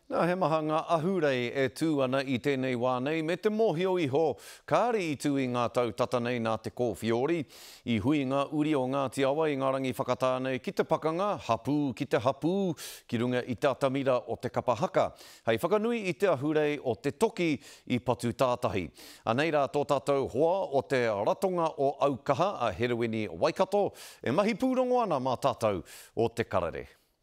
Nā he maha ngā ahurei e tū ana I tēnei wānei, me te mōhio iho, kāre I tū I ngā tautata nei nā te kōwhiori, I hui ngā uri o Ngāti Awa I ngā rangi whakatānei ki te pakanga, hapū ki te hapū, ki runga I te atamira o te Kapahaka. Hei whakanui I te ahurei o te Toki I patu tātahi. Anei rā tō tātou hoa o te ratonga o Aukaha a Herewini Waikato, e mahi pūrongo ana mā tātou o te karare.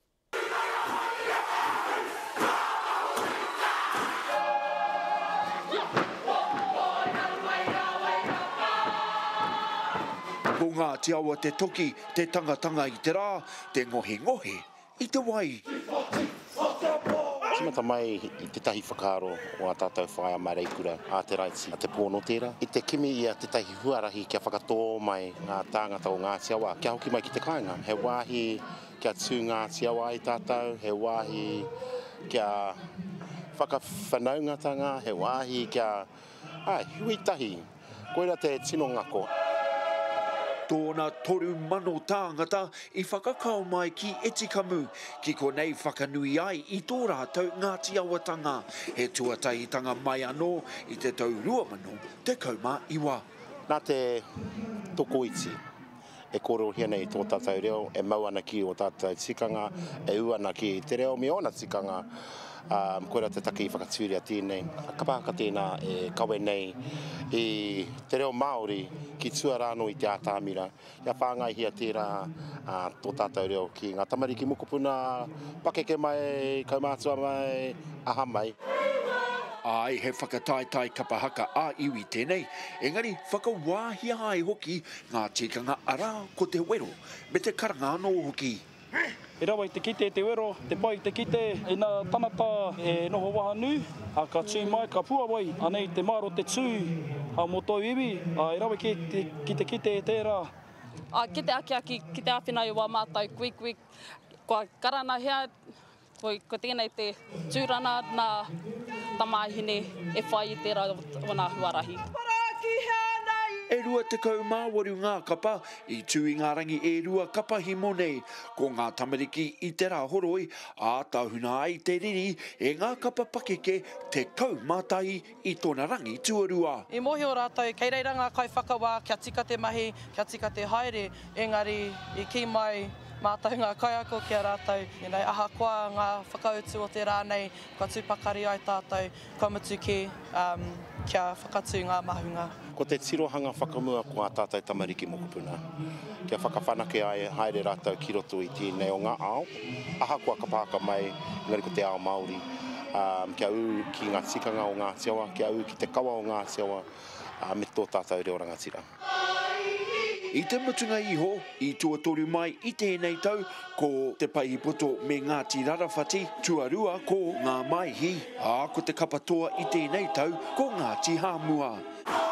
Ko Ngāti Awa te Toki, te tangatanga I te rā, te ngohe I te wai. Timata mai I te tahi whakaaro o a tātou whaia mai reikura a te raiti a te pōno tērā. I te kimi I a te tahi huarahi kia whakatō mai ngā tāngata o Ngāti Awa. Kia hoki mai ki te kāinga. He wāhi kia tū Ngāti Awa I tātou, he wāhi kia whakawhanaungatanga, he wāhi kia hui tahi. Koira te tino ngako. Tōna toru mano tāngata I whakakao mai ki Edgecumbe, ki konei whakanui ai I tō rātou Ngāti Awatanga. He tuatahitanga mai anō I te tau 2021. Nā te toko iti, e koro hia nei tō tātou reo, e mau ana ki o tātou tikanga, e u ana ki te reo me ona tikanga. Koera te taki I whakatūria tēnei. Kapahaka tēnā e kawe nei I te reo Māori ki tuarano I te ātāmira. Ia whāngai hia tērā tō tātou reo ki ngā tamariki mokopuna, pakeke mai, kaumātua mai, aha mai. Ai, he whakataetai Kapahaka a iwi tēnei, engari whakawāhia ai hoki ngā tikanga ara ko te wero, me te karangano hoki. E rawa I te kite te wero, te pai te kite, e nā tanata e noho waha nū, a ka tū mai ka pua wai, anei te maro te tū, a mo tō iwi, e rawa ki te kite e tērā. Ki te aki ki te awhinau wā mātou, kui, kua karana hea, ko tēnei te tūrana nā tamāhine e whai I tērā wana huarahi. E rua te kaumāwaru ngā kapa, I tū I ngā rangi e rua kapa himo nei, ko ngā tamariki I te rā horoi, a tāhuna ai te riri e ngā kapa pakeke te kaumātai I tōna rangi tuarua. I mohi o rātou, kei reiranga kai whakawā, kia tika te mahi, kia tika te haere, engari I ki mai mātou ngā kaiako kia rātou, aha koa ngā whakautu o te rā nei, kua tūpakari ai tātou, kua mutu ki, kia whakatū ngā mahunga. Ko te tirohanga whakamua ko a tātou tamariki mokopuna. Kia whakawhanake ai haere rātou ki roto I tēnei o ngā ao. Aha kua Kapahaka mai, ngari ko te ao Māori. Kia u ki ngā tikanga o Ngāti Awa, kia u ki te kawa o Ngāti Awa, me tō tātou reo rangatira. I te mutunga iho, I tuatoru mai I tēnei tau, ko te paipoto me Ngāti Rarawhati, tuarua ko ngā maihi, a ko te kapatoa I tēnei tau, ko Ngāti Hāmua.